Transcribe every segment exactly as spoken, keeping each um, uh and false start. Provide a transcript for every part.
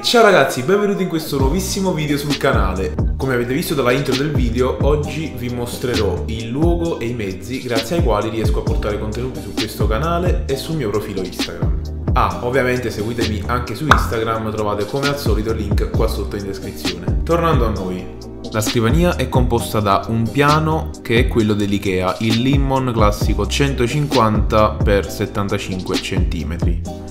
Ciao ragazzi, benvenuti in questo nuovissimo video sul canale. Come avete visto dalla intro del video, oggi vi mostrerò il luogo e i mezzi grazie ai quali riesco a portare contenuti su questo canale e sul mio profilo Instagram. Ah, ovviamente seguitemi anche su Instagram, trovate come al solito il link qua sotto in descrizione. Tornando a noi, la scrivania è composta da un piano che è quello dell'Ikea, il Limmon classico centocinquanta per settantacinque centimetri.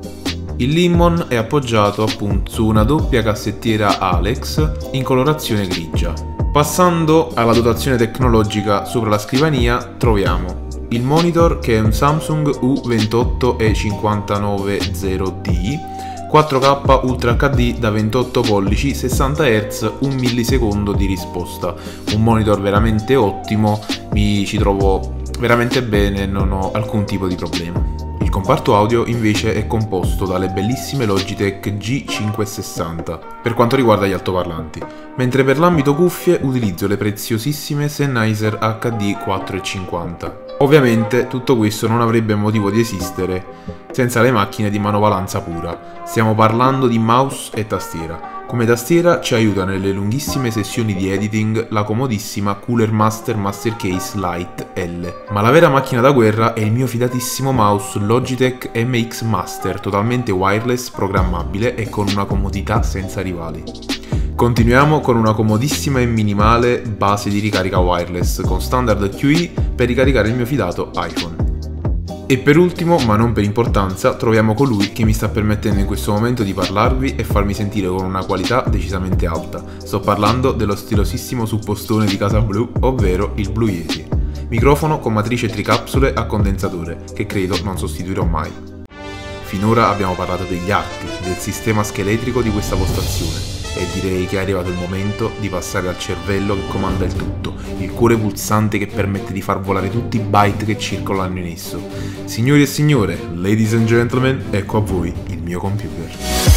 Il Limmon è appoggiato appunto su una doppia cassettiera Alex in colorazione grigia. Passando alla dotazione tecnologica sopra la scrivania troviamo il monitor, che è un Samsung U ventotto E cinquantanovanta D, quattro K Ultra H D da ventotto pollici, sessanta hertz, un millisecondo di risposta. Un monitor veramente ottimo, mi ci trovo veramente bene, non ho alcun tipo di problema. Il comparto audio invece è composto dalle bellissime Logitech G cinquecentosessanta per quanto riguarda gli altoparlanti, mentre per l'ambito cuffie utilizzo le preziosissime Sennheiser H D quattro e cinquanta. Ovviamente tutto questo non avrebbe motivo di esistere senza le macchine di manovalanza pura. Stiamo parlando di mouse e tastiera. Come tastiera ci aiuta nelle lunghissime sessioni di editing la comodissima Cooler Master Master Case Lite L. Ma la vera macchina da guerra è il mio fidatissimo mouse Logitech M X Master, totalmente wireless, programmabile e con una comodità senza rivali. Continuiamo con una comodissima e minimale base di ricarica wireless con standard Q I per ricaricare il mio fidato iPhone. E per ultimo, ma non per importanza, troviamo colui che mi sta permettendo in questo momento di parlarvi e farmi sentire con una qualità decisamente alta. Sto parlando dello stilosissimo suppostone di Casa Blu, ovvero il Blue Yeti. Microfono con matrice tricapsule a condensatore, che credo non sostituirò mai. Finora abbiamo parlato degli arti, del sistema scheletrico di questa postazione. E direi che è arrivato il momento di passare al cervello che comanda il tutto, il cuore pulsante che permette di far volare tutti i byte che circolano in esso. Signori e signore, ladies and gentlemen, ecco a voi il mio computer.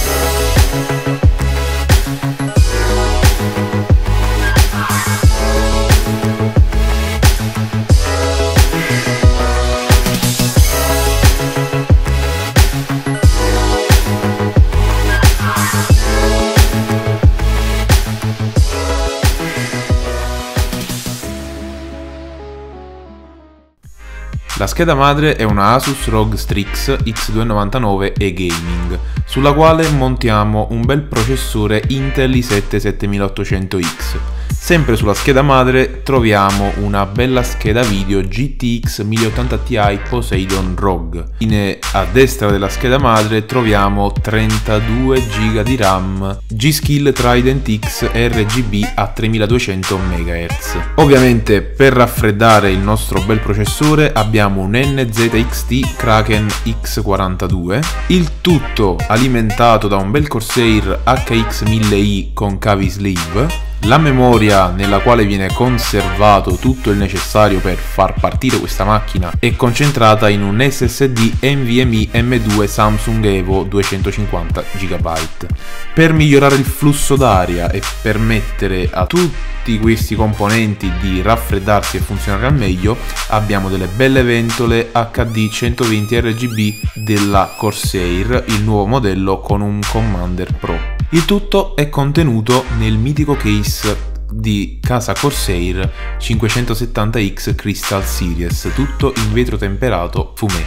La scheda madre è una Asus R O G Strix X duecentonovantanove E Gaming, sulla quale montiamo un bel processore Intel i sette settemilaottocento X. Sempre sulla scheda madre troviamo una bella scheda video G T X mille ottanta Ti Poseidon R O G. Infine, a destra della scheda madre troviamo trentadue giga di RAM G-Skill Trident X R G B a tremiladuecento megahertz. Ovviamente per raffreddare il nostro bel processore abbiamo un N Z X T Kraken X quarantadue, il tutto alimentato da un bel Corsair H X mille i con cavi sleeve. La memoria nella quale viene conservato tutto il necessario per far partire questa macchina è concentrata in un S S D NVMe M due Samsung Evo duecentocinquanta giga. Per migliorare il flusso d'aria e permettere a tutti questi componenti di raffreddarsi e funzionare al meglio, abbiamo delle belle ventole H D centoventi R G B della Corsair, il nuovo modello con un Commander Pro. Il tutto è contenuto nel mitico case di casa Corsair cinquecentosettanta X Crystal Series, tutto in vetro temperato fumé.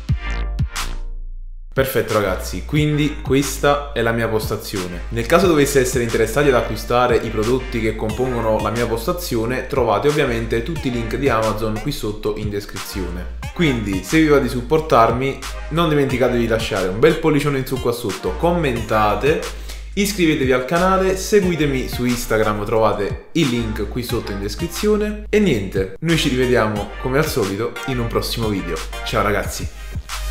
Perfetto ragazzi, quindi questa è la mia postazione. Nel caso dovesse essere interessati ad acquistare i prodotti che compongono la mia postazione, trovate ovviamente tutti i link di Amazon qui sotto in descrizione. Quindi se vi va di supportarmi, non dimenticatevi di lasciare un bel pollicione in su qua sotto, commentate, iscrivetevi al canale, seguitemi su Instagram, trovate il link qui sotto in descrizione. E niente, noi ci rivediamo come al solito in un prossimo video. Ciao ragazzi!